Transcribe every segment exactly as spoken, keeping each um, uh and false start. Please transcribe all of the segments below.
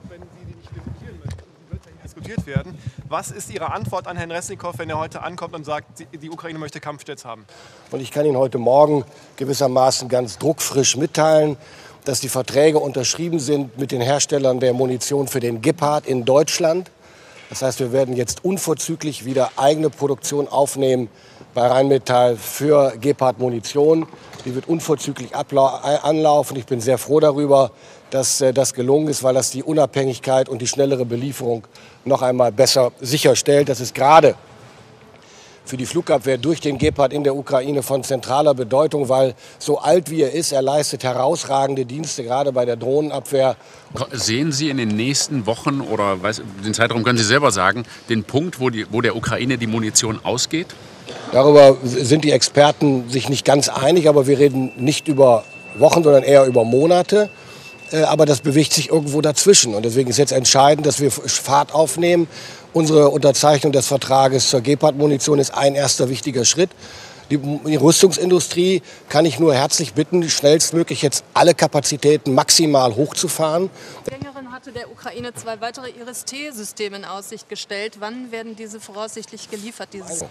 auch wenn Sie die nicht diskutieren möchten. Die wird ja nicht diskutiert werden. Was ist Ihre Antwort an Herrn Resnikow, wenn er heute ankommt und sagt, die Ukraine möchte Kampfjets haben? Und ich kann Ihnen heute Morgen gewissermaßen ganz druckfrisch mitteilen, dass die Verträge unterschrieben sind mit den Herstellern der Munition für den Gepard in Deutschland. Das heißt, wir werden jetzt unverzüglich wieder eigene Produktion aufnehmen bei Rheinmetall für Gepard-Munition. Die wird unverzüglich anlaufen. Ich bin sehr froh darüber, dass äh, das gelungen ist, weil das die Unabhängigkeit und die schnellere Belieferung noch einmal besser sicherstellt. Das ist gerade für die Flugabwehr durch den Gepard in der Ukraine von zentraler Bedeutung, weil so alt wie er ist, er leistet herausragende Dienste, gerade bei der Drohnenabwehr. Sehen Sie in den nächsten Wochen oder weiß, den Zeitraum können Sie selber sagen, den Punkt, wo, die, wo der Ukraine die Munition ausgeht? Darüber sind die Experten sich nicht ganz einig, aber wir reden nicht über Wochen, sondern eher über Monate. Aber das bewegt sich irgendwo dazwischen. Und deswegen ist jetzt entscheidend, dass wir Fahrt aufnehmen. Unsere Unterzeichnung des Vertrages zur Gepard-Munition ist ein erster wichtiger Schritt. Die Rüstungsindustrie kann ich nur herzlich bitten, schnellstmöglich jetzt alle Kapazitäten maximal hochzufahren. Die Sängerin hatte der Ukraine zwei weitere Iris T-Systeme in Aussicht gestellt. Wann werden diese voraussichtlich geliefert? Dieses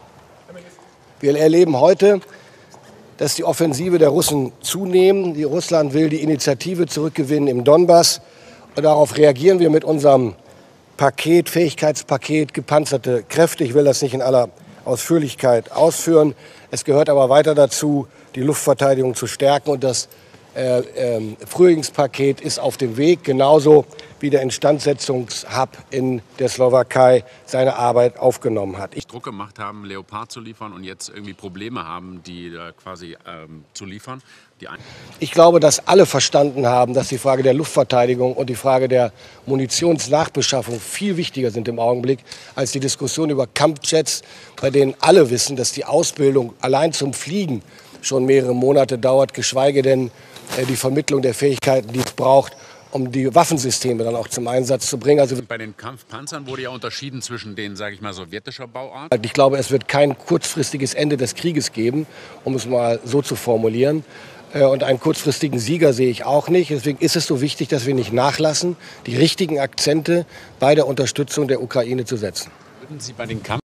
Wir erleben heute, dass die Offensive der Russen zunehmen. Die Russland will die Initiative zurückgewinnen im Donbass. Und darauf reagieren wir mit unserem Paket, Fähigkeitspaket, gepanzerte Kräfte. Ich will das nicht in aller Ausführlichkeit ausführen. Es gehört aber weiter dazu, die Luftverteidigung zu stärken. Und das äh, äh, Frühlingspaket ist auf dem Weg, genauso wie der Instandsetzungshub in der Slowakei seine Arbeit aufgenommen hat. Ich Druck gemacht haben, Leopard zu liefern und jetzt irgendwie Probleme haben, die äh, quasi ähm, zu liefern. Die ich glaube, dass alle verstanden haben, dass die Frage der Luftverteidigung und die Frage der Munitionsnachbeschaffung viel wichtiger sind im Augenblick als die Diskussion über Kampfjets, bei denen alle wissen, dass die Ausbildung allein zum Fliegen schon mehrere Monate dauert, geschweige denn äh, die Vermittlung der Fähigkeiten, die es braucht, um die Waffensysteme dann auch zum Einsatz zu bringen. Also bei den Kampfpanzern wurde ja unterschieden zwischen den, sage ich mal, sowjetischer Bauart. Ich glaube, es wird kein kurzfristiges Ende des Krieges geben, um es mal so zu formulieren. Und einen kurzfristigen Sieger sehe ich auch nicht. Deswegen ist es so wichtig, dass wir nicht nachlassen, die richtigen Akzente bei der Unterstützung der Ukraine zu setzen. Würden Sie bei den Kampf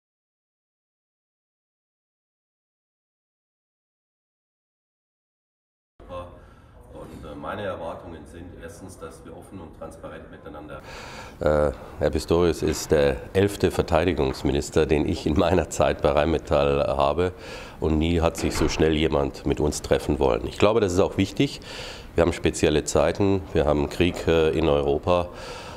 Und meine Erwartungen sind erstens, dass wir offen und transparent miteinander. Äh, Herr Pistorius ist der elfte Verteidigungsminister, den ich in meiner Zeit bei Rheinmetall habe. Und nie hat sich so schnell jemand mit uns treffen wollen. Ich glaube, das ist auch wichtig. Wir haben spezielle Zeiten, wir haben Krieg in Europa.